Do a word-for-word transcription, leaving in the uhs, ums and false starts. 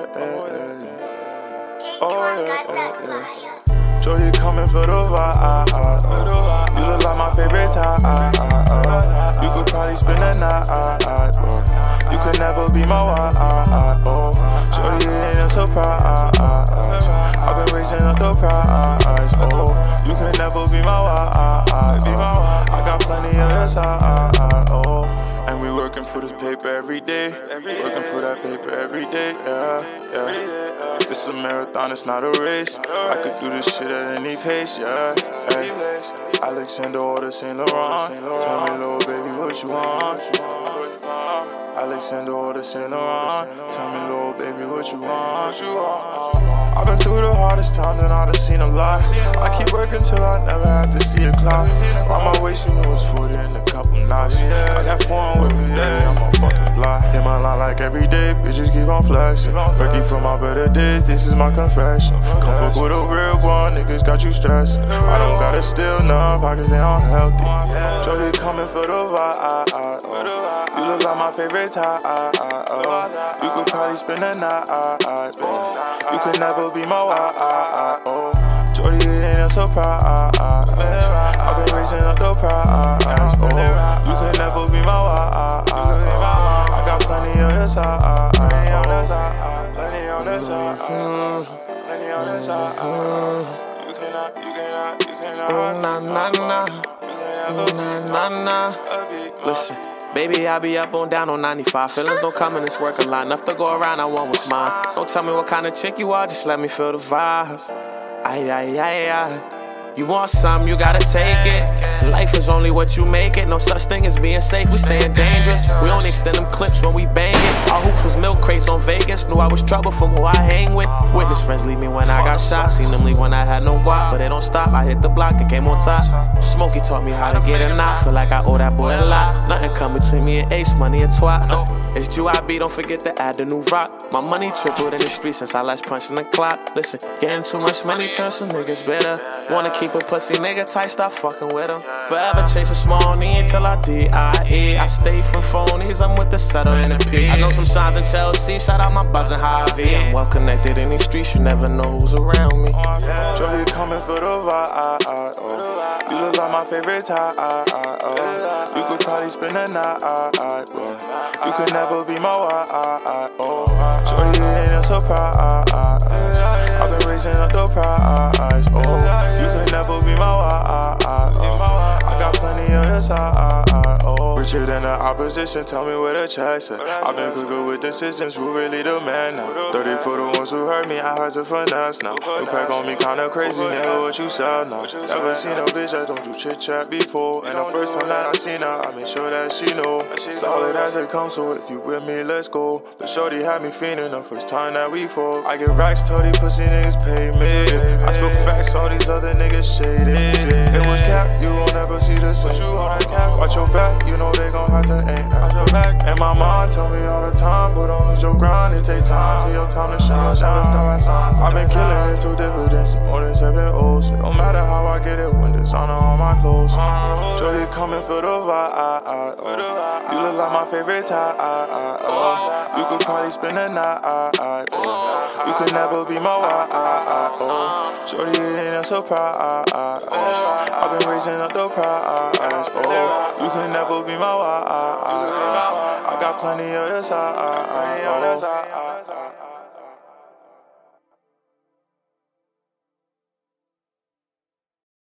yeah, yeah, yeah. Oh yeah, yeah, yeah. Shorty coming for the vibe. You look like my favorite type. You could probably spend a night. You could never be my wife. Oh, shorty, it ain't a surprise. I've been raising up the price. Oh, you could never be my wife. I got plenty of the side. Oh, and we working for this paper every day. Working for that paper every day. Yeah, yeah. This a marathon, it's not a race. I could do this shit at any pace. Yeah, hey. Alexander order Saint Laurent. Tell me, little baby, what you want? Alexander order Saint Laurent. Tell me, little baby, what you want? I've been through the hardest times and I've seen a lot. I keep working till I never have to see a clock. On my waist, you know it's forty and a couple knots. I got foreign with me, daddy, I'm on fucking fly. Hit my line like every day, bitches keep on flexing. Working for my better days, this is my confession. Come fuck with a real one, niggas got you stressing. I don't gotta steal none, pockets they unhealthy. Shorty coming for the vibe. You look like my favorite type. You could probably spend a night. You could never be my wife. Oh, shorty, it ain't a surprise. I've been raising up the price. Oh, you could never be my wife. I got plenty on the side. Plenty on the side. Plenty on the side. You cannot, you cannot, you cannot. Nah, nah, nah. Nah, nah, nah. Listen. Baby, I be up on down on ninety-five. Feelings don't come in this work a lot. Enough to go around, I want what's mine. Don't tell me what kind of chick you are, just let me feel the vibes. Ay, ay, ay, ay. You want something, you gotta take it. Life is only what you make it. No such thing as being safe, we staying dangerous. We only extend them clips when we bang it. Our hoops was milk crates on Vegas. Knew I was trouble from who I hang with. Witness friends leave me when I got shot. Seen them leave when I had no guap, but they don't stop. I hit the block and came on top. Smokey taught me how to get a knot. Feel like I owe that boy a lot. Nothing come between me and Ace, money and twat. It's G I B, don't forget to add the new rock. My money tripled in the street since I last punched in the clock. Listen, getting too much money turns some niggas bitter. Wanna keep a pussy nigga tight, stop fucking with him. Forever chase a small need till I D I E. I stay from phonies, I'm with the settle and the P. I know some shines in Chelsea, shout out my buzzin' Javi. I'm well connected in these streets, you never know who's around me. Shorty coming for the vibe. You look like my favorite type. You could probably spend a night. You could never be my wife. Oh, shorty, it ain't a surprise. I've been raising up the price. Oh, you could never be my wife. I got plenty on the side. Oh, richer than the opposition, tell me where the checks at. I've been cooking with decisions, who really the man now? thirty for the ones who hurt me, I had to finesse now. You pack on me kinda crazy, nigga, what you sell now? Never seen a bitch that don't do chit chat before. And the first time that I seen her, I made sure that she know. Solid as it comes, so if you with me, let's go. The shorty had me feeling the first time that we fought. I get racks, tell these pussy niggas pay me. I spill facts, all these other niggas shaded. It was cap, you won't ever see the same. Watch your back, you know they gon' have to aim at. And my mom tell me all the time, but don't lose your grind. It take time till your time to shine. Never stop at signs. I've been killing it to dividends, more than seven O's. It don't matter how I get it when designer on my clothes. Shorty coming for the vibe. You look like my favorite type. You could probably spend a night. You could never be my wife. Oh, shorty, it ain't a surprise. I've been raising up the price. Oh, you could never be my wife. I got plenty of the side. Oh.